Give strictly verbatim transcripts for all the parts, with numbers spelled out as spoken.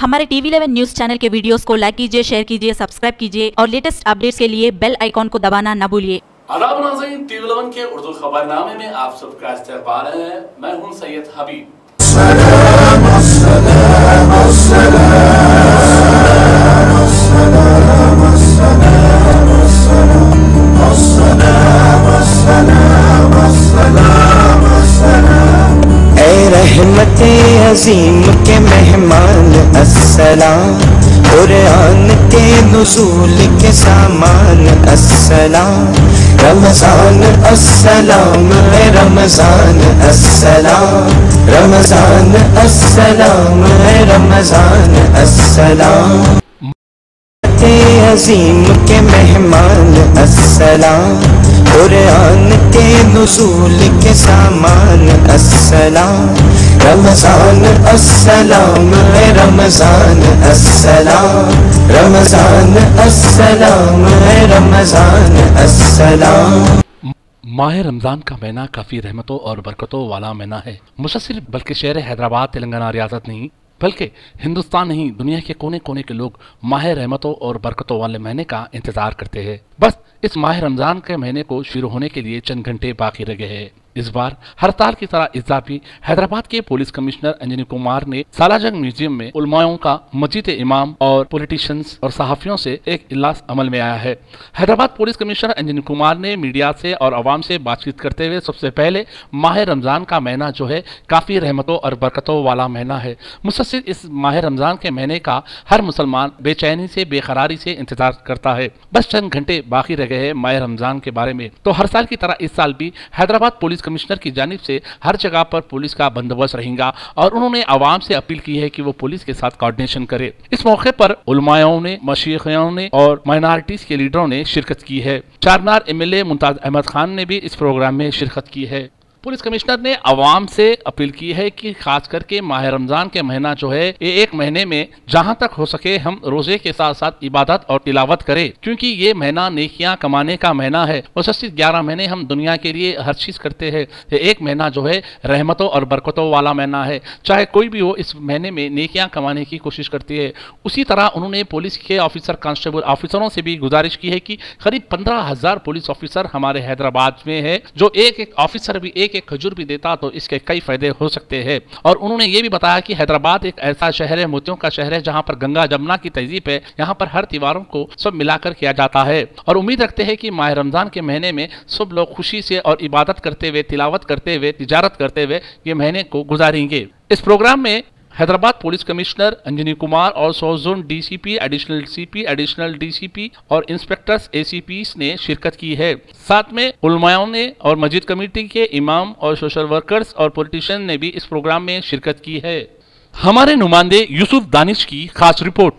हमारे TV eleven news channel के videos को लाइक कीजिए, शेयर कीजिए, सब्सक्राइब कीजिए और लेटेस्ट अपडेट्स के लिए बेल आइकॉन को दबाना न भूलिए। आदाब नाज़रीन, टीवी इलेवन के उर्दू खबरनामे में आप सबका इस्तकबाल है। मैं हूं सैयद हबीब। रहमते अजीम के मेहमान अस्सलाम, कुरान के नुज़ूल के सामान अस्सलाम, रमज़ान अस्सलाम है रमज़ान अस्सलाम, रमज़ान अस्सलाम है रमज़ान अस्सलाम, अजीम के मेहमान अस्सलाम, कुरान के नुज़ूल के सामान अस्सलाम, रमज़ान अस्सलाम है रमज़ान अस्सलाम, रमज़ान अस्सलाम है रमज़ान अस्सलाम। माह रमज़ान का महीना काफ़ी रहमतों और बरकतों वाला महीना है। मुसलसिल बल्कि शहर हैदराबाद तेलंगाना रियासत नहीं बल्कि हिंदुस्तान नहीं, दुनिया के कोने कोने के लोग माह रहमतों और बरकतों वाले महीने का इंतजार करते हैं। बस इस माह रमज़ान के महीने को शुरू होने के लिए चंद घंटे बाकी रह गए हैं। इस बार हर साल की तरह इस बार भी हैदराबाद के पुलिस कमिश्नर अंजनी कुमार ने सालारजंग म्यूजियम में उलमाओं का, मस्जिद इमाम और पॉलिटिशियंस और सहाफ़ियों से एक इजलास अमल में आया है। हैदराबाद पुलिस कमिश्नर अंजनी कुमार ने मीडिया से और आवाम से बातचीत करते हुए सबसे पहले माह रमज़ान का महीना जो है काफ़ी रहमतों और बरकतों वाला महीना है। मुसलसिल इस माह रमज़ान के महीने का हर मुसलमान बेचैनी से, बेकरारी से इंतजार करता है। बस चंद घंटे बाकी रह गए हैं माह रमज़ान के बारे में। तो हर साल की तरह इस साल भी हैदराबाद पुलिस कमिश्नर की जानिब से हर जगह पर पुलिस का बंदोबस्त रहेगा और उन्होंने आवाम से अपील की है कि वो पुलिस के साथ कोऑर्डिनेशन करे। इस मौके पर उलमाओं ने, मशीखों ने और माइनॉरिटीज के लीडरों ने शिरकत की है। चारमीनार एमएलए मुमताज अहमद खान ने भी इस प्रोग्राम में शिरकत की है। पुलिस कमिश्नर ने आवाम से अपील की है कि खास करके माह रमज़ान के महीना जो है ये एक महीने में जहां तक हो सके हम रोजे के साथ साथ इबादत और तिलावत करें, क्योंकि ये महीना नेकियां कमाने का महीना है। मुसलसिल ग्यारह महीने हम दुनिया के लिए हर चीज़ करते हैं, ये एक महीना जो है रहमतों और बरकतों वाला महीना है। चाहे कोई भी हो, इस महीने में नेकियां कमाने की कोशिश करती है। उसी तरह उन्होंने पुलिस के ऑफिसर, कांस्टेबल ऑफिसरों से भी गुजारिश की है कि करीब पंद्रह हजार पुलिस ऑफिसर हमारे हैदराबाद में है, जो एक एक ऑफिसर भी एक एक खजूर भी देता तो इसके कई फायदे हो सकते हैं। और उन्होंने ये भी बताया कि हैदराबाद एक ऐसा शहर है, मोतियों का शहर है, जहां पर गंगा जमुना की तहजीब है। यहां पर हर त्योहारों को सब मिलाकर किया जाता है और उम्मीद रखते हैं कि माह रमजान के महीने में सब लोग खुशी से और इबादत करते हुए, तिलावत करते हुए, तिजारत करते हुए ये महीने को गुजारेंगे। इस प्रोग्राम में हैदराबाद पुलिस कमिश्नर अंजनी कुमार और south zone DCP, additional CP, additional DCP और इंस्पेक्टर्स एसीपी ने शिरकत की है। साथ में उलमाओं ने और मस्जिद कमेटी के इमाम और सोशल वर्कर्स और पॉलिटिशियन ने भी इस प्रोग्राम में शिरकत की है। हमारे नुमाइंदे यूसुफ दानिश की खास रिपोर्ट।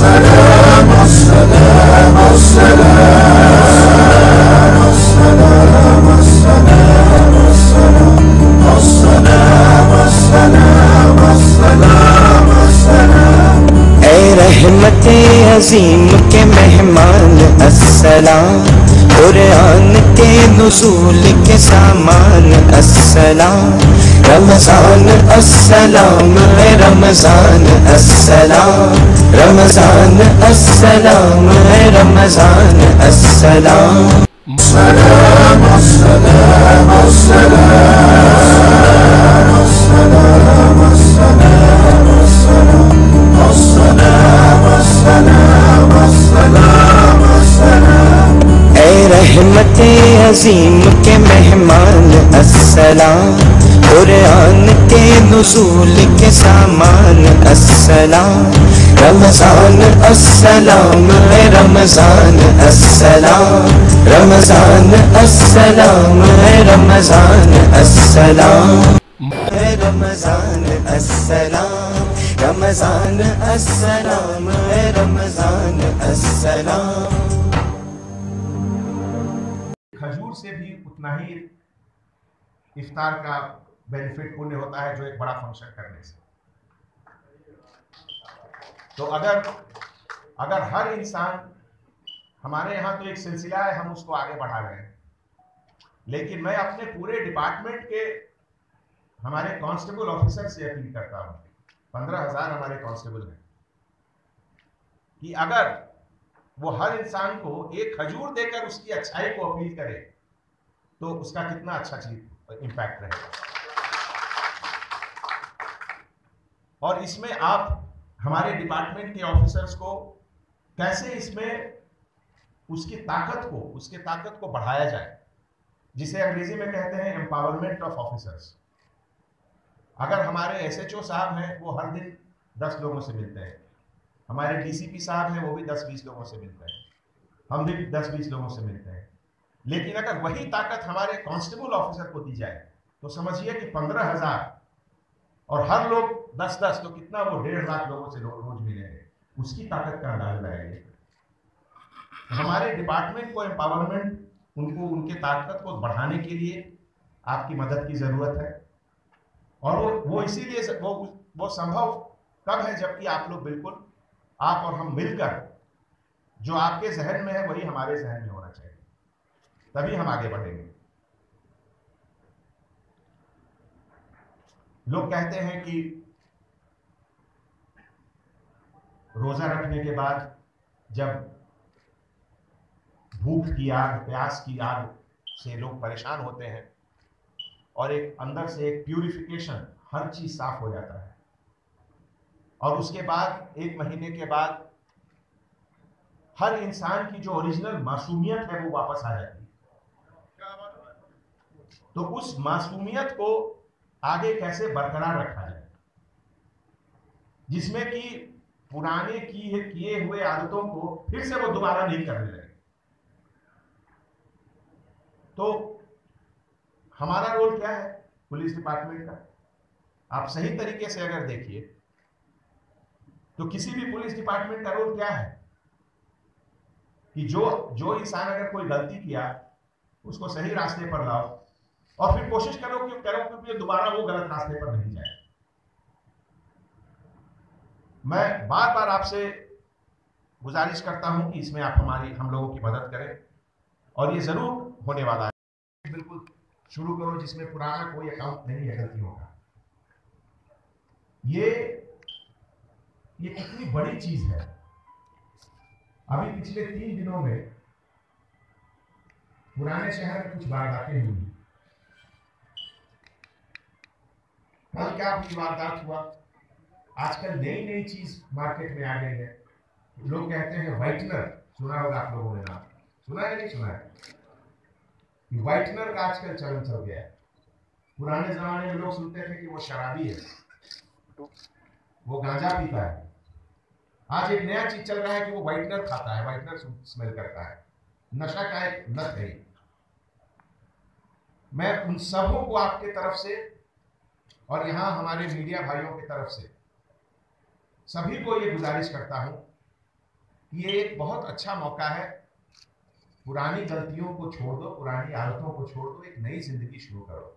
रहमते अजीम के मेहमान अस्सलाम, कुरान के नुज़ूल के सामान अस्सलाम, रमज़ान अस्सलाम है रमज़ान अस्सलाम, रमज़ान अस्सलाम है रमज़ान अस्सलाम। रहमते अजीम के मेहमान अस्सलाम, कुरान के नुज़ूल के सामान अस्सलाम, रमज़ान अस्सलाम है रमज़ान अस्सलाम, रमज़ान अस्सलाम है रमज़ान अस्सलाम, रमज़ान अस्सलाम, रमज़ान अस्सलाम है रमज़ान अस्सलाम। खजूर से भी उतना ही इफ्तार का बेनिफिट पुण्य होता है जो एक बड़ा फंक्शन करने से। तो अगर अगर हर इंसान, हमारे यहाँ तो एक सिलसिला है, हम उसको आगे बढ़ा रहे हैं, लेकिन मैं अपने पूरे डिपार्टमेंट के हमारे कांस्टेबल ऑफिसर से अपील करता हूँ। पंद्रह हजार हमारे कांस्टेबल हैं, कि अगर वो हर इंसान को एक खजूर देकर उसकी अच्छाई को अपील करे तो उसका कितना अच्छा चीज इम्पैक्ट रहेगा। और इसमें आप हमारे डिपार्टमेंट के ऑफिसर्स को कैसे इसमें उसकी ताकत को उसके ताकत को बढ़ाया जाए, जिसे अंग्रेजी में कहते हैं एम्पावरमेंट ऑफ ऑफिसर्स। अगर हमारे एसएचओ साहब हैं वो हर दिन दस लोगों से मिलते हैं, हमारे डीसीपी साहब हैं वो भी दस बीस लोगों से मिलते हैं, हम भी दस बीस लोगों से मिलते हैं, लेकिन अगर वही ताकत हमारे कांस्टेबल ऑफिसर को दी जाए तो समझिए कि पंद्रह हजार और हर लोग दस दस, तो कितना वो डेढ़ लाख लोगों से रोज मिलेंगे, उसकी ताकत का अंदाजा लगाइए। हमारे डिपार्टमेंट को एम्पावरमेंट, उनको उनके ताकत को बढ़ाने के लिए आपकी मदद की जरूरत है। और वो वो इसीलिए वो वो संभव कब है, जबकि आप लोग बिल्कुल आप और हम मिलकर, जो आपके जहन में है वही हमारे जहन में होना चाहिए, तभी हम आगे बढ़ेंगे। लोग कहते हैं कि रोजा रखने के बाद जब भूख की आग, प्यास की आग से लोग परेशान होते हैं और एक अंदर से एक प्यूरिफिकेशन, हर चीज साफ हो जाता है, और उसके बाद एक महीने के बाद हर इंसान की जो ओरिजिनल मासूमियत है वो वापस आ जाती है। तो उस मासूमियत को आगे कैसे बरकरार रखा जाए, जिसमें कि पुराने किए किए हुए आदतों को फिर से वो दोबारा नहीं करने लगे। तो हमारा रोल क्या है पुलिस डिपार्टमेंट का, आप सही तरीके से अगर देखिए तो किसी भी पुलिस डिपार्टमेंट का रोल क्या है कि जो जो इंसान अगर कोई गलती किया उसको सही रास्ते पर लाओ और फिर कोशिश करो कि करो कि दोबारा वो गलत रास्ते पर नहीं जाए। मैं बार बार आपसे गुजारिश करता हूं कि इसमें आप हमारी हम लोगों की मदद करें, और ये जरूर होने वाला है। बिल्कुल शुरू करो जिसमें पुराना कोई अकाउंट नहीं है गलतियों का। ये ये कितनी बड़ी चीज है। अभी पिछले तीन दिनों में पुराने शहर में कुछ वारदातें हुई। कल क्या अपनी वारदात हुआ, आजकल नई नई चीज मार्केट में आ गई है। लोग कहते हैं व्हाइटनर, सुना होगा आप लोगों ने नाम, सुना है नहीं सुना है? व्हाइटनर का आजकल चलन चल गया है। पुराने जमाने में लोग सुनते थे कि वो शराबी है, वो गांजा पीता है। आज एक नया चीज चल रहा है कि वो व्हाइटनर खाता है, व्हाइटनर स्मेल करता है। नशा का एक लत है। मैं उन सबों को आपके तरफ से और यहां हमारे मीडिया भाइयों की तरफ से सभी को ये गुजारिश करता हूं कि ये एक बहुत अच्छा मौका है। पुरानी गलतियों को छोड़ दो, पुरानी आदतों को छोड़ दो, एक नई जिंदगी शुरू करो।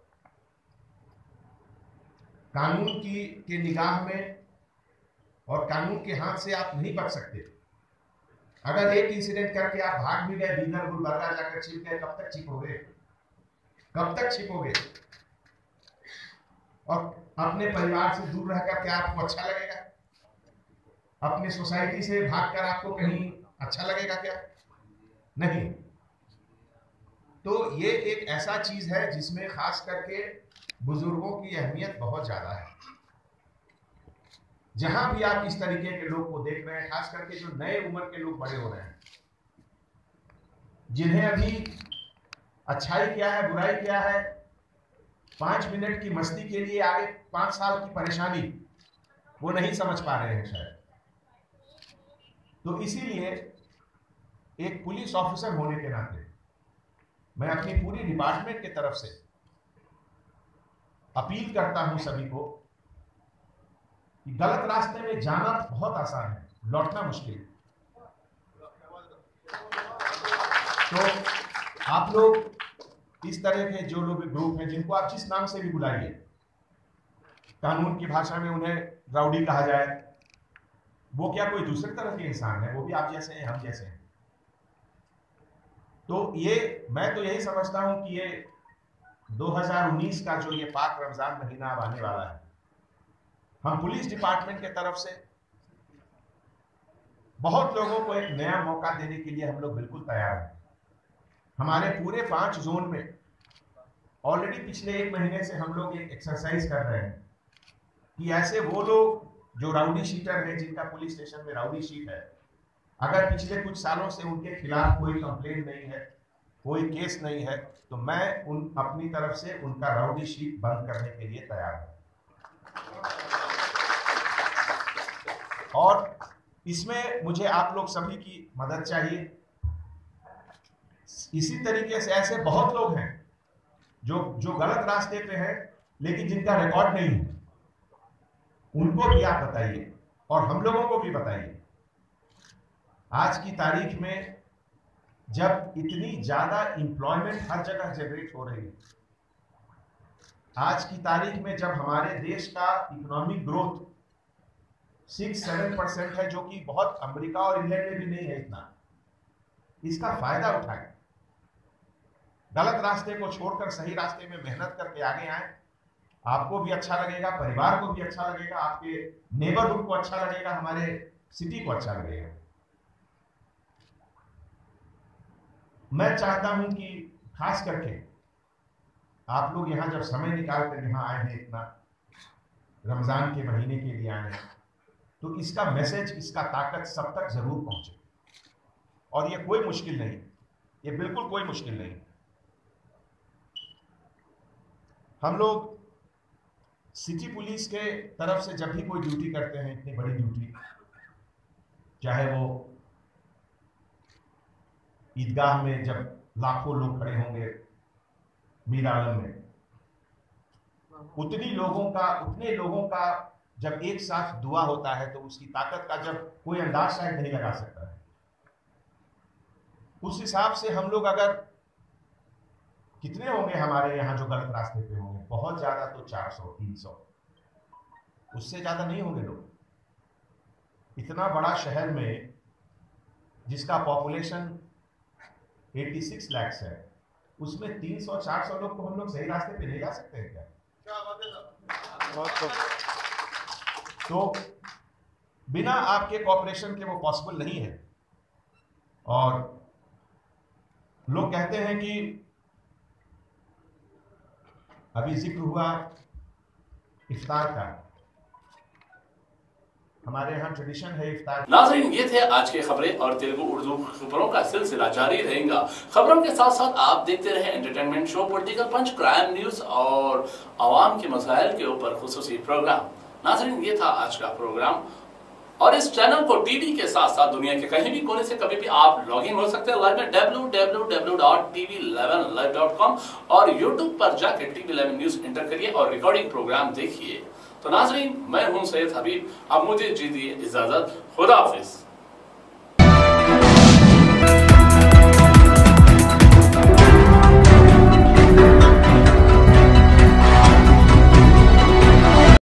कानून की के निगाह में और कानून के हाथ से आप नहीं बच सकते। अगर एक इंसिडेंट करके आप भाग भी गए, दीनर गुलबर्गा जाकर छिप गए, कब तक छिपोगे? कब तक छिपोगे? और अपने परिवार से दूर रहकर क्या आपको अच्छा लगेगा? अपने सोसाइटी से भागकर आपको कहीं अच्छा लगेगा क्या? नहीं। तो ये एक ऐसा चीज है जिसमें खास करके बुजुर्गों की अहमियत बहुत ज्यादा है। जहां भी आप इस तरीके के लोग को देख रहे हैं, खास करके जो नए उम्र के लोग बड़े हो रहे हैं, जिन्हें अभी अच्छाई क्या है बुराई क्या है, पांच मिनट की मस्ती के लिए आगे पांच साल की परेशानी वो नहीं समझ पा रहे हैं शायद। तो इसीलिए एक पुलिस ऑफिसर होने के नाते मैं अपनी पूरी डिपार्टमेंट की तरफ से अपील करता हूं सभी को कि गलत रास्ते में जाना बहुत आसान है, लौटना मुश्किल है। तो आप लोग इस तरह के जो लोग ग्रुप हैं, जिनको आप जिस नाम से भी बुलाइए, कानून की भाषा में उन्हें राउडी कहा जाए, वो क्या कोई दूसरे तरह के इंसान है? वो भी आप जैसे हैं, हम जैसे हैं। तो ये मैं तो यही समझता हूं कि ये दो हज़ार उन्नीस का जो ये पाक रमजान महीना अब आने वाला है, हम पुलिस डिपार्टमेंट के तरफ से बहुत लोगों को एक नया मौका देने के लिए हम लोग बिल्कुल तैयार हैं। हमारे पूरे पांच जोन में ऑलरेडी पिछले एक महीने से हम लोग एक एक्सरसाइज कर रहे हैं कि ऐसे वो लोग जो राउडी शीटर है, जिनका पुलिस स्टेशन में राउडी शीट है, अगर पिछले कुछ सालों से उनके खिलाफ कोई कंप्लेंट नहीं है, कोई केस नहीं है, तो मैं उन अपनी तरफ से उनका राउडी शीट बंद करने के लिए तैयार हूं। और इसमें मुझे आप लोग सभी की मदद चाहिए। इसी तरीके से ऐसे बहुत लोग हैं जो जो गलत रास्ते पे हैं लेकिन जिनका रिकॉर्ड नहीं है, उनको भी आप बताइए और हम लोगों को भी बताइए। आज की तारीख में जब इतनी ज्यादा एम्प्लॉयमेंट हर जगह जनरेट हो रही है, आज की तारीख में जब हमारे देश का economic growth six seven percent है, जो कि बहुत अमेरिका और इंग्लैंड में भी नहीं है इतना, इसका फायदा उठाएं। गलत रास्ते को छोड़कर सही रास्ते में मेहनत करके आगे आए। आपको भी अच्छा लगेगा, परिवार को भी अच्छा लगेगा, आपके नेबरहुड को अच्छा लगेगा, हमारे सिटी को अच्छा लगेगा। मैं चाहता हूं कि खास करके आप लोग यहाँ जब समय निकाल कर यहाँ आए हैं, इतना रमजान के महीने के लिए आए हैं, तो इसका मैसेज, इसका ताकत सब तक जरूर पहुंचे। और ये कोई मुश्किल नहीं, ये बिल्कुल कोई मुश्किल नहीं। हम लोग सिटी पुलिस के तरफ से जब भी कोई ड्यूटी करते हैं, इतनी बड़ी ड्यूटी, चाहे वो ईदगाह में जब लाखों लोग खड़े होंगे मीर आलम में, उतनी लोगों का उतने लोगों का जब एक साथ दुआ होता है तो उसकी ताकत का जब कोई अंदाज शायद नहीं लगा सकता है। उस हिसाब से हम लोग अगर कितने होंगे हमारे यहाँ जो गलत रास्ते पे होंगे, बहुत ज्यादा तो चार सौ तीन सौ, उससे ज्यादा नहीं होंगे लोग। इतना बड़ा शहर में जिसका पॉपुलेशन छियासी लाख है, उसमें तीन सौ चार सौ लोग को हम लोग सही रास्ते पे ले जा सकते हैं क्या? तो बिना आपके कॉपरेशन के वो पॉसिबल नहीं है। और लोग कहते हैं कि अभी जिक्र हुआ इफ्तार का, हमारे यहाँ ट्रेडिशन है इफ्तार। नाज़रीन, ये थे आज के खबरें और तेलुगु उर्दू खबरों का सिलसिला जारी रहेगा। खबरों के साथ साथ आप देखते रहे entertainment show, political punch, crime news और आवाम के मसाइल के ऊपर खुसूसी प्रोग्राम। नाज़रीन, ये था आज का प्रोग्राम। और इस चैनल को टीवी के साथ साथ दुनिया के कहीं भी कोने से कभी भी आप लॉग इन हो सकते हैं लाइव में W W W dot T V eleven live dot com, और यूट्यूब पर जाकर टीवी इलेवन न्यूज एंटर करिए और रिकॉर्डिंग प्रोग्राम देखिए। तो नाज़रीन, मैं हूं सैयद हबीब, अब मुझे दीजिए इजाजत। खुदा हाफिज।